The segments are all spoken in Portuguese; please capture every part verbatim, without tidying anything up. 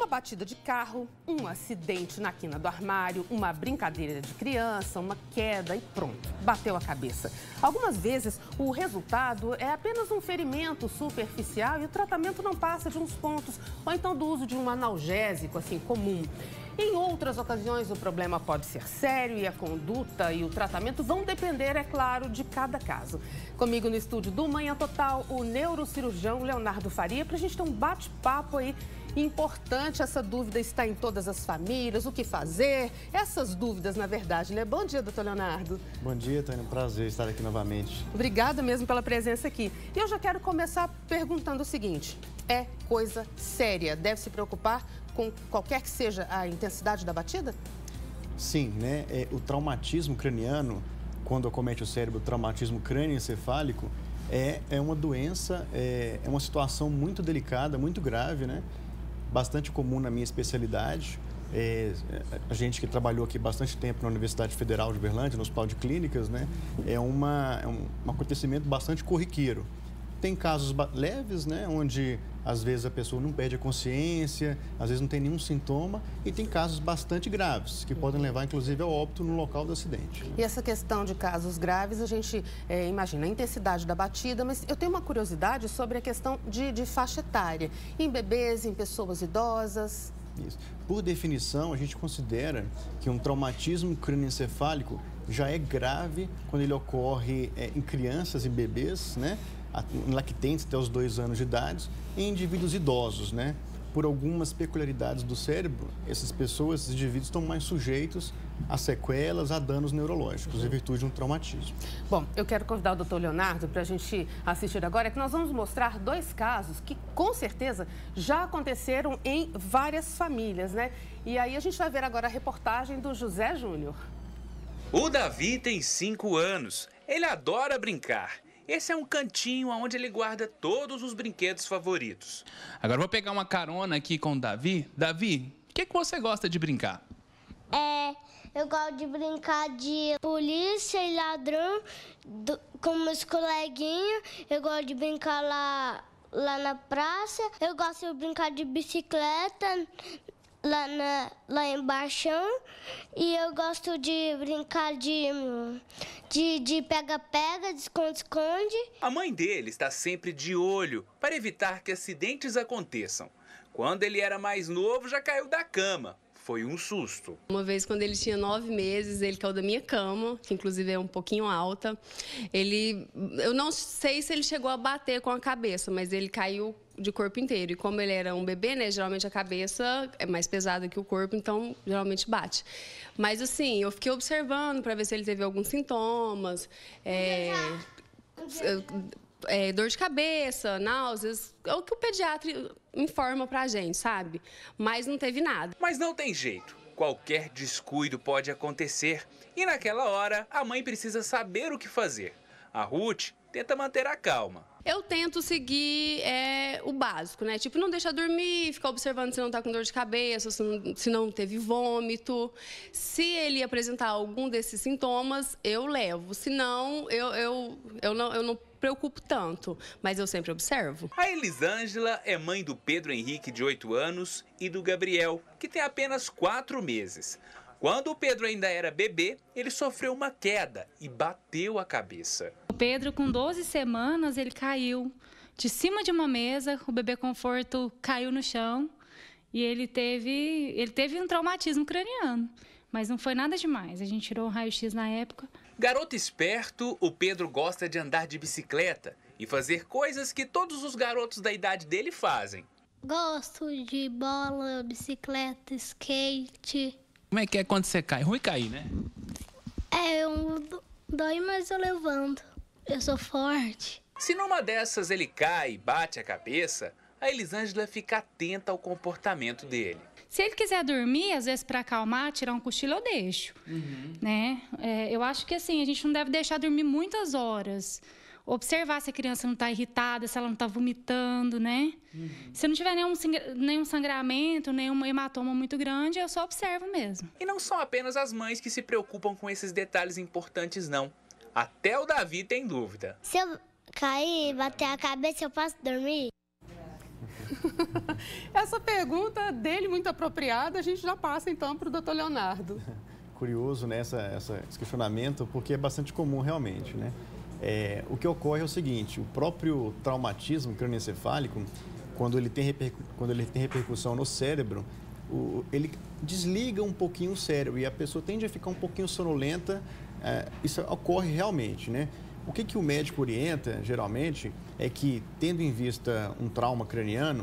batida de carro, um acidente na quina do armário, uma brincadeira de criança, uma queda e pronto, bateu a cabeça. Algumas vezes o resultado é apenas um ferimento superficial e o tratamento não passa de uns pontos, ou então do uso de um analgésico assim comum. Em outras ocasiões, o problema pode ser sério e a conduta e o tratamento vão depender, é claro, de cada caso. Comigo no estúdio do Manhã Total, o neurocirurgião Leonardo Faria, para a gente ter um bate-papo aí importante. Essa dúvida está em todas as famílias, o que fazer, essas dúvidas, na verdade, né? Bom dia, doutor Leonardo. Bom dia, Tânia. Prazer estar aqui novamente. Obrigada mesmo pela presença aqui. E eu já quero começar perguntando o seguinte: é coisa séria? Deve se preocupar com qualquer que seja a intensidade da batida? Sim, né? É, o traumatismo craniano, quando acomete o cérebro, o traumatismo crânioencefálico, é, é uma doença, é, é uma situação muito delicada, muito grave, né? Bastante comum na minha especialidade. É, a gente que trabalhou aqui bastante tempo na Universidade Federal de Uberlândia, no Hospital de Clínicas, né? É, uma, é um, um acontecimento bastante corriqueiro. Tem casos leves, né, onde às vezes a pessoa não perde a consciência, às vezes não tem nenhum sintoma, e tem casos bastante graves, que podem levar inclusive ao óbito no local do acidente. E essa questão de casos graves, a gente é, imagina a intensidade da batida, mas eu tenho uma curiosidade sobre a questão de, de faixa etária, em bebês, em pessoas idosas. Isso. Por definição, a gente considera que um traumatismo crânioencefálico já é grave quando ele ocorre é, em crianças e bebês, né? Em lactentes até os dois anos de idade, e em indivíduos idosos, né? Por algumas peculiaridades do cérebro, essas pessoas, esses indivíduos estão mais sujeitos a sequelas, a danos neurológicos, em virtude de um traumatismo. Bom, eu quero convidar o doutor Leonardo para a gente assistir agora, que nós vamos mostrar dois casos que, com certeza, já aconteceram em várias famílias, né? E aí a gente vai ver agora a reportagem do José Júnior. O Davi tem cinco anos. Ele adora brincar. Esse é um cantinho onde ele guarda todos os brinquedos favoritos. Agora vou pegar uma carona aqui com o Davi. Davi, o que, que você gosta de brincar? É, eu gosto de brincar de polícia e ladrão do, com meus coleguinhas. Eu gosto de brincar lá, lá na praça. Eu gosto de brincar de bicicleta lá, na, lá embaixo. E eu gosto de brincar de... De, de pega-pega, de esconde-esconde. A mãe dele está sempre de olho para evitar que acidentes aconteçam. Quando ele era mais novo, já caiu da cama. Foi um susto. Uma vez, quando ele tinha nove meses, ele caiu da minha cama, que inclusive é um pouquinho alta. Ele, eu não sei se ele chegou a bater com a cabeça, mas ele caiu de corpo inteiro. E como ele era um bebê, né, geralmente a cabeça é mais pesada que o corpo, então geralmente bate. Mas assim, eu fiquei observando para ver se ele teve alguns sintomas. É, é, dor de cabeça, náuseas, é o que o pediatra informa pra gente, sabe? Mas não teve nada. Mas não tem jeito. Qualquer descuido pode acontecer. E naquela hora, a mãe precisa saber o que fazer. A Ruth tenta manter a calma. Eu tento seguir é, o básico, né? Tipo, não deixar dormir, ficar observando se não tá com dor de cabeça, se não, se não teve vômito. Se ele apresentar algum desses sintomas, eu levo. Se não, eu, eu, eu não, eu não preocupo tanto, mas eu sempre observo. A Elisângela é mãe do Pedro Henrique, de oito anos, e do Gabriel, que tem apenas quatro meses. Quando o Pedro ainda era bebê, ele sofreu uma queda e bateu a cabeça. O Pedro, com doze semanas, ele caiu de cima de uma mesa, o bebê conforto caiu no chão e ele teve, ele teve um traumatismo craniano, mas não foi nada demais. A gente tirou um raio-x na época. Garoto esperto, o Pedro gosta de andar de bicicleta e fazer coisas que todos os garotos da idade dele fazem. Gosto de bola, bicicleta, skate. Como é que é quando você cai? Ruim cair, né? É, eu dói, mas eu levanto. Eu sou forte. Se numa dessas ele cai e bate a cabeça, a Elisângela fica atenta ao comportamento dele. Se ele quiser dormir, às vezes para acalmar, tirar um cochilo, eu deixo. Uhum. Né? É, eu acho que assim, a gente não deve deixar dormir muitas horas. Observar se a criança não está irritada, se ela não está vomitando, né? Uhum. Se não tiver nenhum, nenhum sangramento, nenhum hematoma muito grande, eu só observo mesmo. E não são apenas as mães que se preocupam com esses detalhes importantes, não. Até o Davi tem dúvida. Se eu cair e bater a cabeça, eu posso dormir? Essa pergunta dele, muito apropriada, a gente já passa então para o doutor Leonardo. Curioso, né, essa, essa, esse questionamento, porque é bastante comum realmente, né? É, o que ocorre é o seguinte, o próprio traumatismo crânioencefálico, quando ele tem, repercu quando ele tem repercussão no cérebro, o, ele desliga um pouquinho o cérebro e a pessoa tende a ficar um pouquinho sonolenta, é, isso ocorre realmente, né? O que, que o médico orienta, geralmente, é que, tendo em vista um trauma craniano,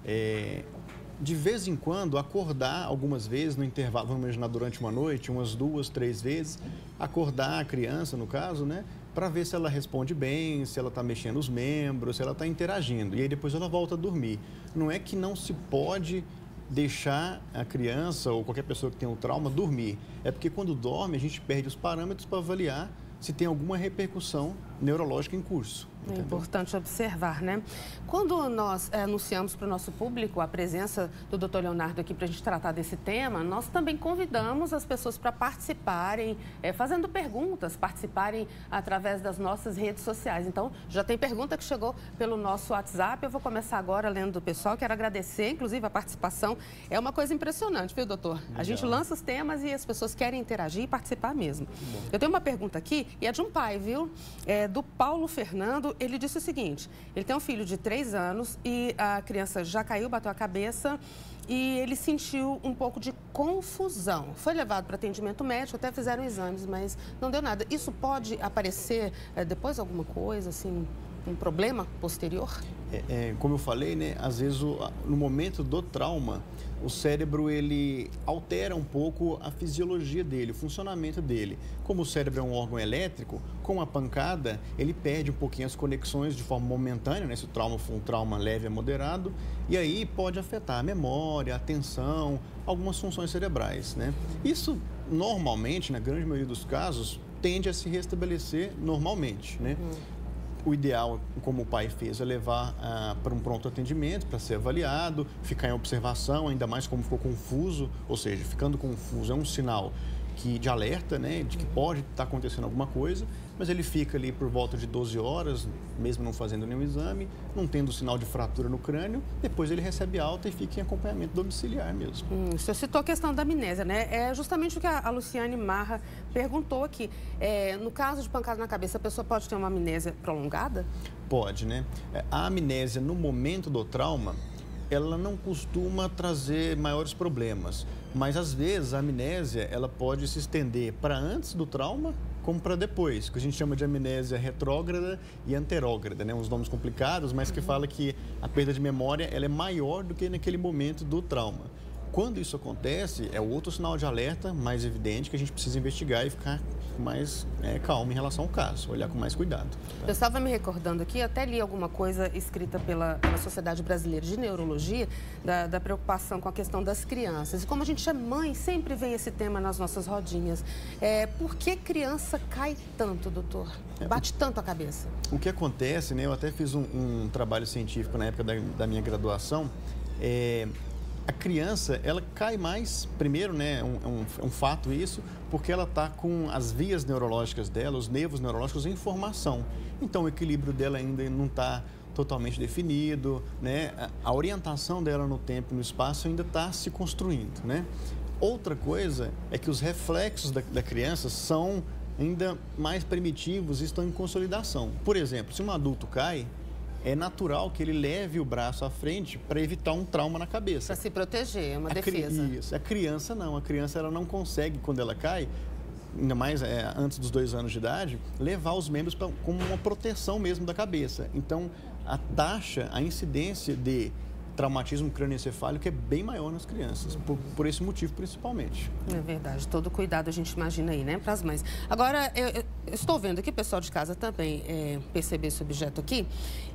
é, de vez em quando, acordar algumas vezes no intervalo, vamos imaginar durante uma noite, umas duas, três vezes, acordar a criança, no caso, né, para ver se ela responde bem, se ela está mexendo os membros, se ela está interagindo. E aí depois ela volta a dormir. Não é que não se pode deixar a criança ou qualquer pessoa que tenha um trauma dormir. É porque quando dorme, a gente perde os parâmetros para avaliar se tem alguma repercussão neurológica em curso. É importante observar, né? Quando nós é, anunciamos para o nosso público a presença do doutor Leonardo aqui para a gente tratar desse tema, nós também convidamos as pessoas para participarem, é, fazendo perguntas, participarem através das nossas redes sociais. Então, já tem pergunta que chegou pelo nosso WhatsApp. Eu vou começar agora lendo do pessoal. Quero agradecer, inclusive, a participação. É uma coisa impressionante, viu, doutor? Legal. A gente lança os temas e as pessoas querem interagir e participar mesmo. Eu tenho uma pergunta aqui e é de um pai, viu? É do Paulo Fernando. Ele disse o seguinte, ele tem um filho de três anos e a criança já caiu, bateu a cabeça e ele sentiu um pouco de confusão. Foi levado para atendimento médico, até fizeram exames, mas não deu nada. Isso pode aparecer é, depois alguma coisa, assim, um problema posterior? É, é, como eu falei, né, às vezes o, no momento do trauma, o cérebro ele altera um pouco a fisiologia dele, o funcionamento dele. Como o cérebro é um órgão elétrico, com a pancada, ele perde um pouquinho as conexões de forma momentânea, né, se o trauma for um trauma leve a moderado, e aí pode afetar a memória, a atenção, algumas funções cerebrais, né? Isso, normalmente, na grande maioria dos casos, tende a se restabelecer normalmente, né? Hum. O ideal, como o pai fez, é levar ah, para um pronto atendimento, para ser avaliado, ficar em observação, ainda mais como ficou confuso, ou seja, ficando confuso é um sinal que, de alerta, né, de que pode estar acontecendo alguma coisa, mas ele fica ali por volta de doze horas, mesmo não fazendo nenhum exame, não tendo sinal de fratura no crânio, depois ele recebe alta e fica em acompanhamento domiciliar mesmo. Hum, o senhor citou a questão da amnésia, né? É justamente o que a Luciane Marra perguntou aqui. É, no caso de pancada na cabeça, a pessoa pode ter uma amnésia prolongada? Pode, né? A amnésia no momento do trauma, ela não costuma trazer maiores problemas, mas às vezes a amnésia ela pode se estender para antes do trauma como para depois, que a gente chama de amnésia retrógrada e anterógrada, né? Uns nomes complicados, mas que fala que a perda de memória ela é maior do que naquele momento do trauma. Quando isso acontece, é outro sinal de alerta mais evidente que a gente precisa investigar e ficar mais é, calmo em relação ao caso, olhar com mais cuidado. Eu estava me recordando aqui, até li alguma coisa escrita pela, pela Sociedade Brasileira de Neurologia, da, da preocupação com a questão das crianças. E como a gente é mãe, sempre vem esse tema nas nossas rodinhas. É, por que criança cai tanto, doutor? Bate é, tanto a cabeça? O que acontece, né? Eu até fiz um, um trabalho científico na época da, da minha graduação, é... A criança, ela cai mais, primeiro, né, é um, um, um fato isso, porque ela está com as vias neurológicas dela, os nervos neurológicos em formação. Então, o equilíbrio dela ainda não está totalmente definido, né? A, a orientação dela no tempo e no espaço ainda está se construindo, né? Outra coisa é que os reflexos da, da criança são ainda mais primitivos e estão em consolidação. Por exemplo, se um adulto cai, é natural que ele leve o braço à frente para evitar um trauma na cabeça. Para se proteger, é uma a defesa. Isso. A criança não. A criança ela não consegue, quando ela cai, ainda mais é, antes dos dois anos de idade, levar os membros pra, como uma proteção mesmo da cabeça. Então, a taxa, a incidência de traumatismo crânioencefálico é bem maior nas crianças, por, por esse motivo principalmente. É verdade, todo cuidado a gente imagina aí, né, para as mães. Agora, eu, eu estou vendo aqui, o pessoal de casa também é, perceber esse objeto aqui,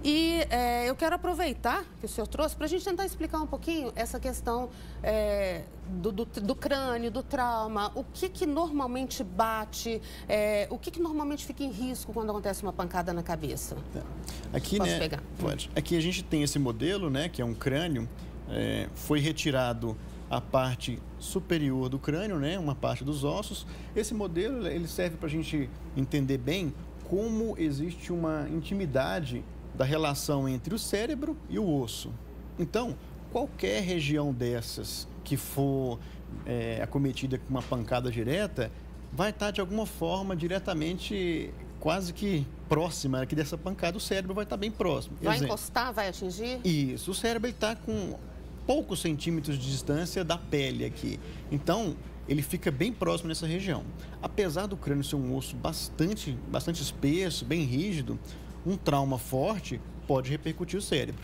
e é, eu quero aproveitar que o senhor trouxe para a gente tentar explicar um pouquinho essa questão é, do, do, do crânio, do trauma, o que que normalmente bate, é, o que que normalmente fica em risco quando acontece uma pancada na cabeça. É. Aqui, Posso né, pegar? Pode. Aqui a gente tem esse modelo, né, que é um crânio, é, foi retirado a parte superior do crânio, né, uma parte dos ossos. Esse modelo ele serve para a gente entender bem como existe uma intimidade da relação entre o cérebro e o osso. Então, qualquer região dessas que for é, acometida com uma pancada direta, vai estar de alguma forma diretamente, quase que próxima aqui dessa pancada, o cérebro vai estar bem próximo. Vai Exemplo, encostar, vai atingir? Isso, o cérebro está com poucos centímetros de distância da pele aqui. Então, ele fica bem próximo nessa região. Apesar do crânio ser um osso bastante, bastante espesso, bem rígido, um trauma forte pode repercutir o cérebro.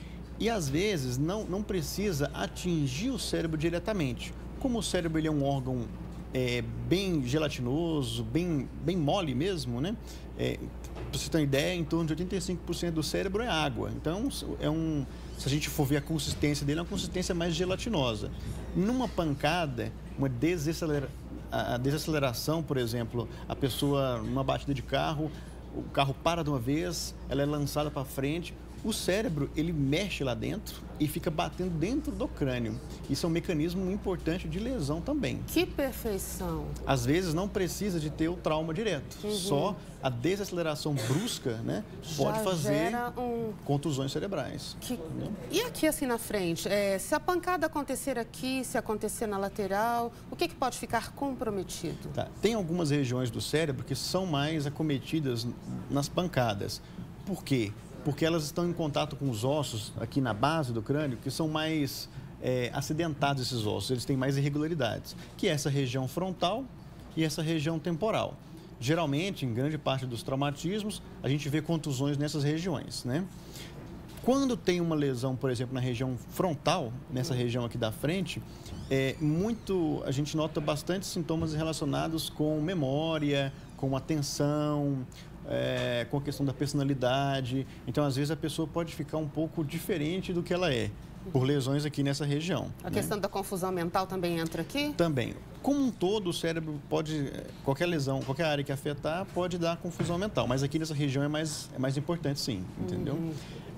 E às vezes não, não precisa atingir o cérebro diretamente. Como o cérebro ele é um órgão é, bem gelatinoso, bem, bem mole mesmo, né? É, para você ter uma ideia, em torno de oitenta e cinco por cento do cérebro é água. Então, é um, se a gente for ver a consistência dele, é uma consistência mais gelatinosa. Numa pancada, uma desacelera, a desaceleração, por exemplo, a pessoa numa batida de carro, o carro para de uma vez, ela é lançada para frente, o cérebro ele mexe lá dentro e fica batendo dentro do crânio. Isso é um mecanismo importante de lesão também. Que perfeição! Às vezes não precisa de ter o trauma direto, uhum. Só a desaceleração brusca, né, pode Já fazer um... contusões cerebrais. Que... E aqui assim na frente, é, se a pancada acontecer aqui, se acontecer na lateral, o que, que pode ficar comprometido? Tá. Tem algumas regiões do cérebro que são mais acometidas nas pancadas. Por quê? Porque elas estão em contato com os ossos aqui na base do crânio, que são mais é, acidentados esses ossos, eles têm mais irregularidades, que é essa região frontal e essa região temporal. Geralmente, em grande parte dos traumatismos, a gente vê contusões nessas regiões, né? Quando tem uma lesão, por exemplo, na região frontal, nessa região aqui da frente, é muito, a gente nota bastante sintomas relacionados com memória, com atenção, É, com a questão da personalidade. Então, às vezes, a pessoa pode ficar um pouco diferente do que ela é, por lesões aqui nessa região. A né? questão da confusão mental também entra aqui? Também. Como um todo, o cérebro pode, qualquer lesão, qualquer área que afetar, pode dar confusão mental. Mas aqui nessa região é mais, é mais importante, sim, entendeu? Uhum.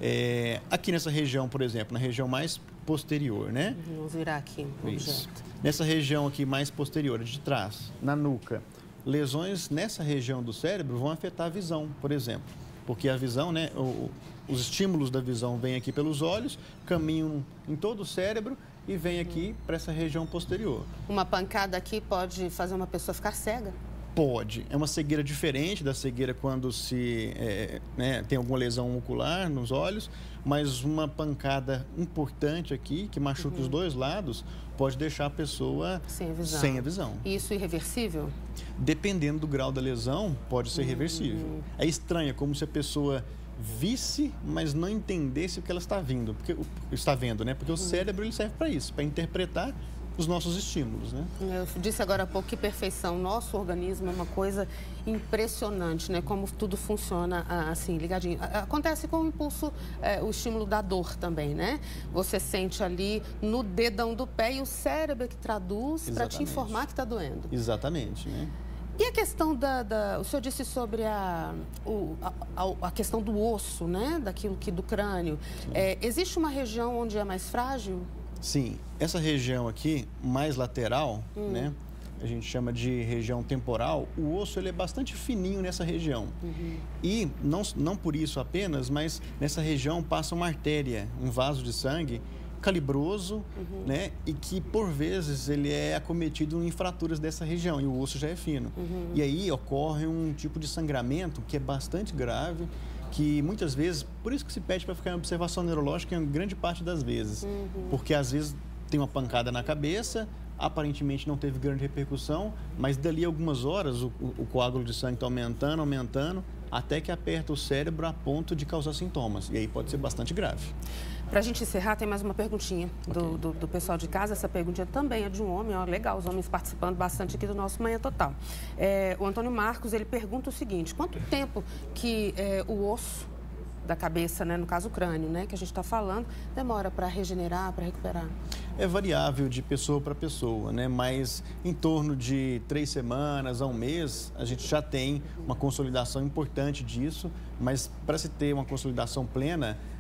É, aqui nessa região, por exemplo, na região mais posterior, né? Uhum, vamos virar aqui um Isso. Nessa região aqui mais posterior, de trás, na nuca, lesões nessa região do cérebro vão afetar a visão, por exemplo. Porque a visão, né, o, os estímulos da visão vêm aqui pelos olhos, caminham em todo o cérebro e vêm aqui para essa região posterior. Uma pancada aqui pode fazer uma pessoa ficar cega? Pode. É uma cegueira diferente da cegueira quando se é, né, tem alguma lesão ocular nos olhos, mas uma pancada importante aqui, que machuca uhum. os dois lados, pode deixar a pessoa sem a visão. Sem a visão. E isso irreversível? Dependendo do grau da lesão, pode ser reversível. Uhum. É estranho, é como se a pessoa visse, mas não entendesse o que ela está vendo, porque está vendo, né? Porque uhum. o cérebro ele serve para isso, para interpretar os nossos estímulos, né? Eu disse agora há pouco que perfeição. Nosso organismo é uma coisa impressionante, né? Como tudo funciona assim, ligadinho. Acontece com o impulso, é, o estímulo da dor também, né? Você sente ali no dedão do pé e o cérebro é que traduz para te informar que está doendo. Exatamente, né? E a questão da, da... O senhor disse sobre a, o, a, a questão do osso, né? Daquilo que do crânio. É, existe uma região onde é mais frágil? Sim, essa região aqui, mais lateral, hum. né? A gente chama de região temporal, o osso ele é bastante fininho nessa região. Uhum. E não, não por isso apenas, mas nessa região passa uma artéria, um vaso de sangue calibroso, uhum. né? E que por vezes ele é acometido em fraturas dessa região e o osso já é fino. Uhum. E aí ocorre um tipo de sangramento que é bastante grave, que muitas vezes, por isso que se pede para ficar em observação neurológica em grande parte das vezes, uhum. porque às vezes tem uma pancada na cabeça, aparentemente não teve grande repercussão, mas dali a algumas horas o, o, o coágulo de sangue está aumentando, aumentando, até que aperta o cérebro a ponto de causar sintomas, e aí pode ser bastante grave. Para a gente encerrar, tem mais uma perguntinha do, okay. do, do pessoal de casa. Essa perguntinha também é de um homem, ó, legal, os homens participando bastante aqui do nosso Manhã Total. É, o Antônio Marcos, ele pergunta o seguinte: quanto tempo que é, o osso da cabeça, né, no caso o crânio, né, que a gente está falando, demora para regenerar, para recuperar? É variável de pessoa para pessoa, né, mas em torno de três semanas a um mês, a gente já tem uma consolidação importante disso, mas para se ter uma consolidação plena,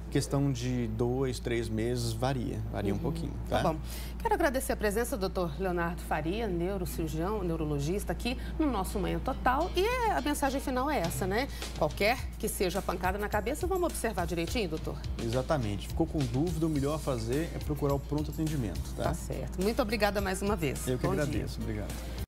questão de dois, três meses, varia, varia uhum. um pouquinho. Tá? Tá bom. Quero agradecer a presença do doutor Leonardo Faria, neurocirurgião, neurologista, aqui no nosso Manhã Total. E a mensagem final é essa, né? Qualquer que seja a pancada na cabeça, vamos observar direitinho, doutor? Exatamente. Ficou com dúvida, o melhor a fazer é procurar o pronto atendimento, tá? Tá certo. Muito obrigada mais uma vez. Eu que Bom agradeço. dia. Obrigado.